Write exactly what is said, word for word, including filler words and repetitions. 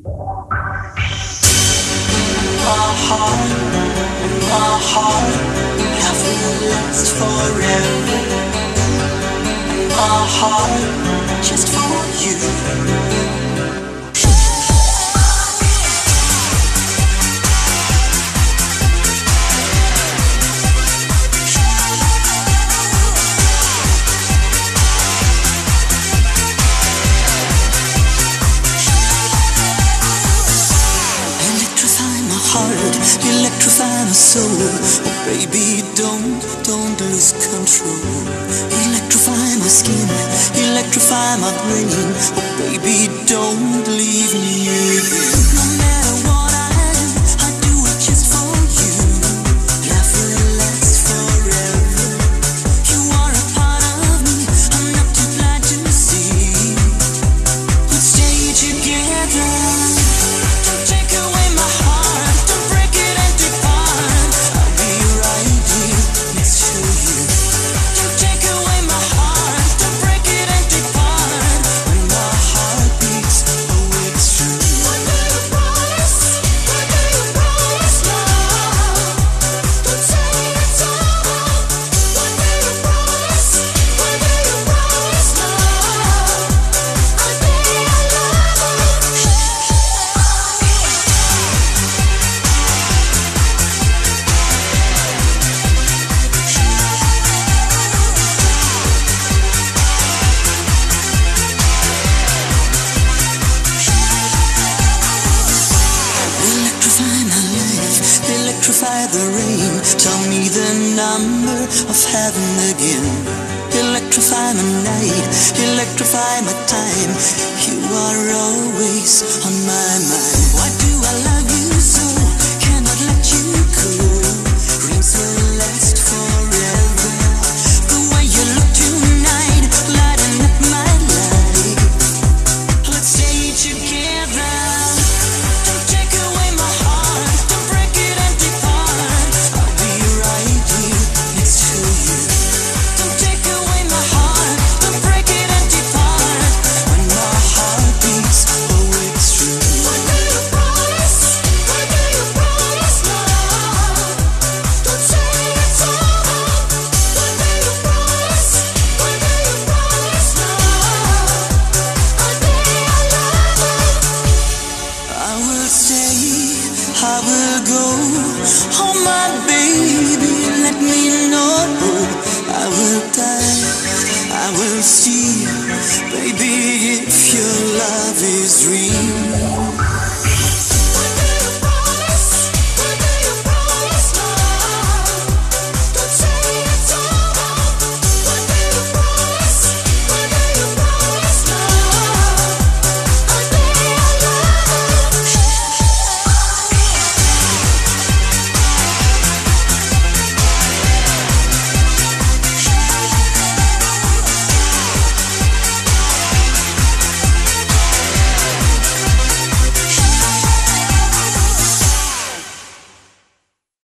My heart, my heart, have will last forever. My heart, just for you. Electrify my soul, oh baby, don't, don't lose control. Electrify my skin, electrify my brain, oh baby, don't leave me. No matter what I do, I do it just for you. Life will last forever. You are a part of me, I'm not too blind to see. Let's stay together. Don't take away my heart, don't break it and depart. I'll be right here next to you. Don't take away my heart, don't break it and depart. When my heart beats, oh it's true. What do you promise? What do you promise, love? Don't say it's over. What do you promise? What do you promise, love? I'll be your lover. Electrify my life, electrify the rain. Tell me the number of heaven again. Electrify my night, electrify my time. You are always on my mind. Why do I love you so? Cannot let you go. Rings will last forever. The way you look tonight, lighting up my life. Let's stay together. Don't take away my heart, don't break it and depart. I'll be right here next to you. Don't take away my heart, don't break it and depart. When my heart beats, oh it's true. What do you promise? What do you promise, love? Don't say it's over. What do you promise? What do you promise, love? I'll be your lover. I will stay, I will go. Oh my baby, let me know. I will die, I will steal. Baby, if your love is real.